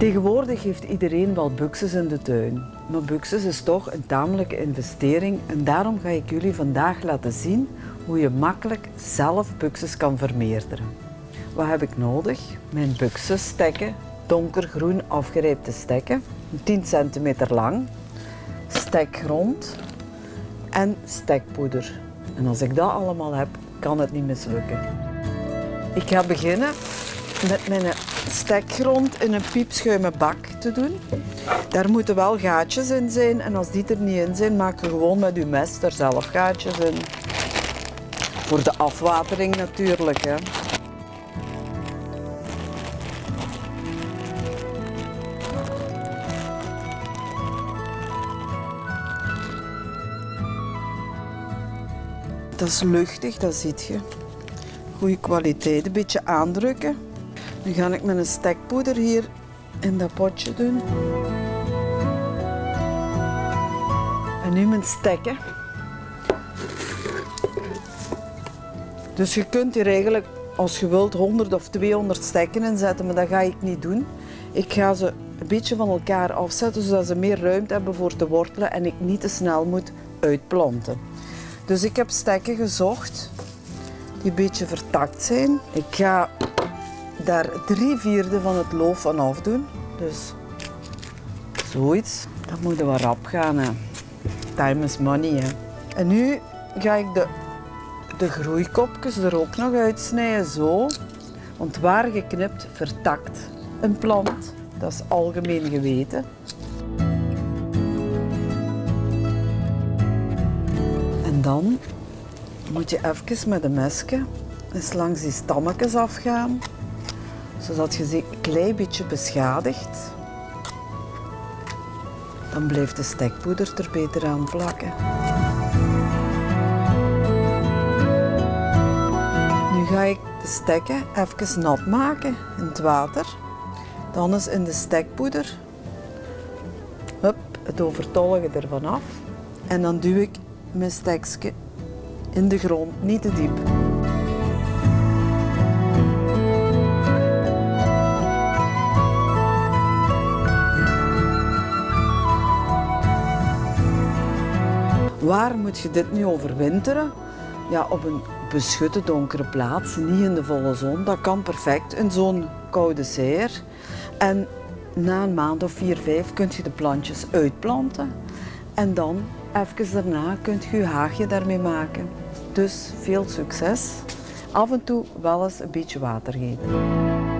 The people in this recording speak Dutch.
Tegenwoordig heeft iedereen wel buxus in de tuin. Maar buxus is toch een tamelijke investering en daarom ga ik jullie vandaag laten zien hoe je makkelijk zelf buxus kan vermeerderen. Wat heb ik nodig? Mijn buxusstekken, donkergroen afgerijpte stekken, 10 cm lang, stekgrond en stekpoeder. En als ik dat allemaal heb, kan het niet mislukken. Ik ga beginnen met mijn stekgrond in een piepschuimen bak te doen. Daar moeten wel gaatjes in zijn en als die er niet in zijn, maak je gewoon met je mes er zelf gaatjes in. Voor de afwatering natuurlijk, hè. Dat is luchtig, dat ziet je. Goede kwaliteit, een beetje aandrukken. Nu ga ik mijn stekpoeder hier in dat potje doen. En nu mijn stekken. Dus je kunt hier eigenlijk, als je wilt, 100 of 200 stekken inzetten, maar dat ga ik niet doen. Ik ga ze een beetje van elkaar afzetten, zodat ze meer ruimte hebben voor te wortelen en ik niet te snel moet uitplanten. Dus ik heb stekken gezocht die een beetje vertakt zijn. Ik ga daar 3/4 van het loof van afdoen. Dus zoiets. Dat moet wel rap gaan, hè. Time is money, hè. En nu ga ik de groeikopjes er ook nog uitsnijden, zo. Want waar geknipt, vertakt een plant. Dat is algemeen geweten. En dan moet je even met een mesje eens langs die stammetjes afgaan, zodat je ze een klein beetje beschadigt. Dan blijft de stekpoeder er beter aan plakken. Nu ga ik de stekken even nat maken in het water. Dan is in de stekpoeder het overtollige ervan af. En dan duw ik mijn stekje in de grond, niet te diep. Waar moet je dit nu overwinteren? Ja, op een beschutte donkere plaats, niet in de volle zon. Dat kan perfect in zo'n koude zeer. En na een maand of 4, 5 kun je de plantjes uitplanten. En dan, even daarna, kun je je haagje daarmee maken. Dus veel succes. Af en toe wel eens een beetje water geven.